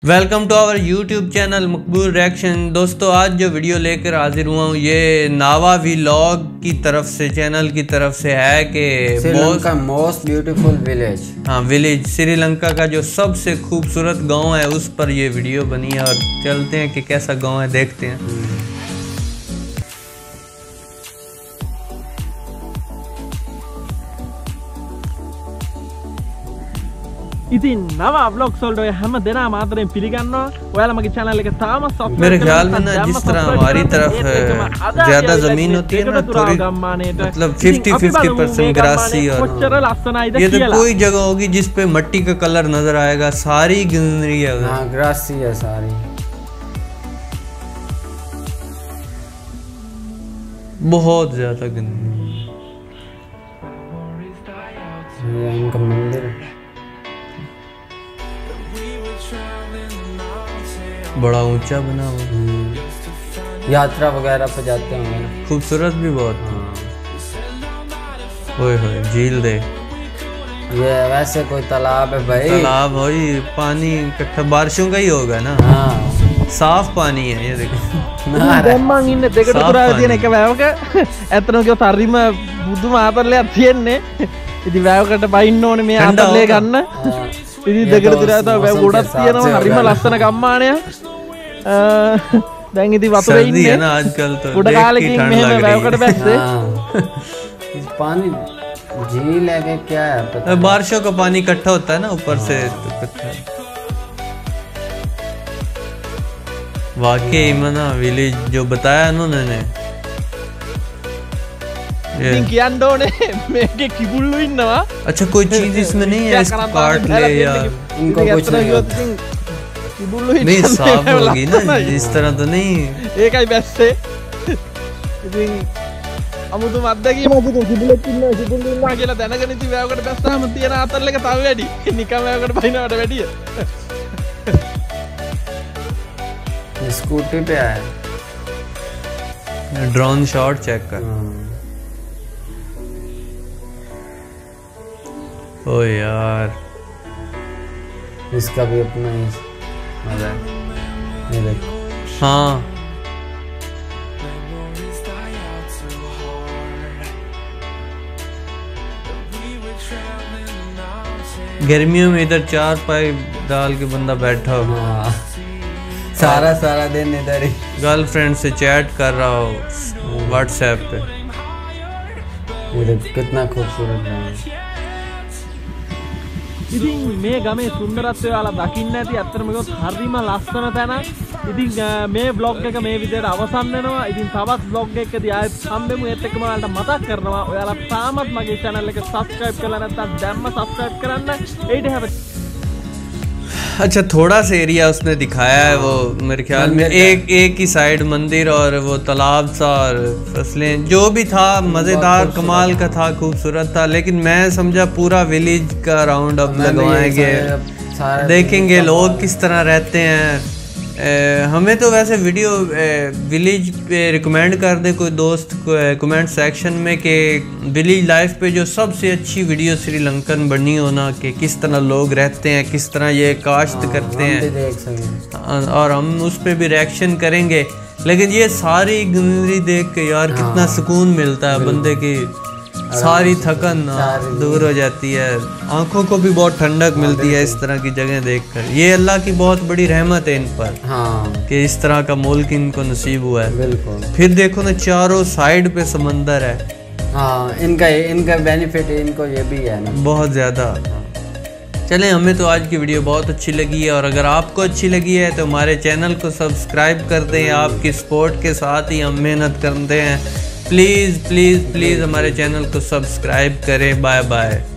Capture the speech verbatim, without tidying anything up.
Welcome to our YouTube channel Maqbool reaction. दोस्तों आज जो वीडियो लेकर हाजिर हुआ हूँ ये नावा व्लॉग की तरफ से, चैनल की तरफ से है कि श्रीलंका मोस्ट ब्यूटीफुल विलेज। हाँ विलेज, श्रीलंका का जो सबसे खूबसूरत गांव है उस पर ये वीडियो बनी है और चलते हैं कि कैसा गांव है, देखते हैं। ඉතින් නව vlogs වලට ඔය හැම දෙනාම ආදරෙන් පිළිගන්නවා। ඔයාලා මගේ channel එක තාම subscribe मेरे ख्याल में ना जिस तरह हमारी तरफ ज्यादा जमीन होती है ना, थोड़ी मतलब फिफ्टी फिफ्टी परसेंट ग्रासी, और ये तो कोई जगह होगी जिस पे मट्टी का कलर नजर आएगा, सारी ग्रीनरी है। हाँ ग्रासी है सारी, बहुत ज्यादा ग्रीनरी। इनका मंदिर बड़ा ऊंचा बना हुआ, यात्रा वगैरह पे जाते होंगे। खूबसूरत भी बहुत। ओए होए झील दे, ये वैसे कोई तालाब है भाई? तालाब वही पानी इकट्ठा बारिशों का ही होगा ना। हाँ साफ पानी है ये देखो। දැම්මන් ඉන්නේ දෙකට පුරාව තියෙන එක වැවක. ඇත්තටම කිව්වොත් හරිම බුදුම ආතල්ලයක් තියෙන්නේ. ඉතින් වැවකට බයින්න ඕනේ මේ ආතල්ලේ ගන්න. ඉතින් දෙකට පුරාව තව වැව ගොඩක් තියෙනවා, හරිම ලස්සන ගම්මානයක්. දැන් ඉතින් වතුරේ ඉන්නේ ना आजकल तो උඩ කාලෙකින් මෙහෙම වැවකට බැස්සේ. इस पानी झील है कि क्या है पता? बारिशों का पानी इकट्ठा होता है ना ऊपर से इकट्ठा। वाकई में ना विलेज जो बताया उन्होंने, ඉතින් කියන්න ඕනේ මේකේ කිඹුල්ලු ඉන්නවා। अच्छा कोई चीज इसमें नहीं है, इसको काट ले या इनको कुछ नहीं होता। කිඹුල්ලු नहीं साफ होगी ना, इस तरह तो नहीं। ඒකයි බැස්සේ। ඉතින් අමුතු මද්දකීම මොකද කිඹුලෙක් ඉන්නවා, කිඹුල්ලු ඉන්නවා කියලා දැනගෙන ඉතින් වැවකට බැස්සාම තියෙන ආතල් එක තව වැඩි। නිකන් වැවකට බහිනවට වැඩිය। स्कूटी पे आया, ड्रोन शॉट चेक कर। ओ यार इसका भी अपना ही मजा है, ये देखो। हाँ गर्मियों में इधर चार पाई डाल के बंदा बैठा हो, हाँ सारा सारा दिन इधर ही गर्लफ्रेंड से चैट कर रहा हो व्हाट्सएप पे। ये देखो कितना खूबसूरत है। ඉතින් මේ ගමේ සුන්දරත්වය ඔයාලා දකින්න ඇති। අත්‍තරම ගොත් හරිම ලස්සන තැන। ඉතින් මේ vlog එක මේ විදිහට අවසන් වෙනවා। ඉතින් තවත් vlog එකකදී ආයෙත් හම්බෙමු। ඒත් එක්කම ඔයාලට මතක් කරනවා ඔයාලා තාමත් මගේ channel එක subscribe කරලා නැත්නම් දැම්ම subscribe කරන්න। ඒට have अच्छा थोड़ा सा एरिया उसने दिखाया है, वो मेरे ख्याल में एक एक ही साइड मंदिर और वो तालाब सा और फसलें, जो भी था मज़ेदार कमाल का था, खूबसूरत था। लेकिन मैं समझा पूरा विलेज का राउंड अप लगवाएंगे, देखेंगे लोग किस तरह रहते हैं। ए, हमें तो वैसे वीडियो विलेज पे रिकमेंड कर दे कोई दोस्त को कमेंट सेक्शन में कि विलेज लाइफ पे जो सबसे अच्छी वीडियो श्रीलंकन बनी हो ना, कि किस तरह लोग रहते हैं, किस तरह ये काश्त हाँ, करते हैं, और हम उस पे भी रिएक्शन करेंगे। लेकिन ये सारी ग्रीनरी देख के यार हाँ, कितना सुकून मिलता है, बंदे की सारी थकन दूर हो जाती है, आंखों को भी बहुत ठंडक मिलती है इस तरह की जगह देखकर। ये अल्लाह की बहुत बड़ी रहमत है इन पर, हाँ, कि इस तरह का मुल्क इनको नसीब हुआ है। बिल्कुल। फिर देखो ना चारों साइड पे समंदर है। हाँ इनका इनका बेनिफिट इनको ये भी है ना, बहुत ज़्यादा। चलें, हमें तो आज की वीडियो बहुत अच्छी लगी है, और अगर आपको अच्छी लगी है तो हमारे चैनल को सब्सक्राइब कर दें। आपकी सपोर्ट के साथ ही हम मेहनत करते हैं। प्लीज़ प्लीज़ प्लीज़ हमारे चैनल को सब्सक्राइब करें। Bye bye.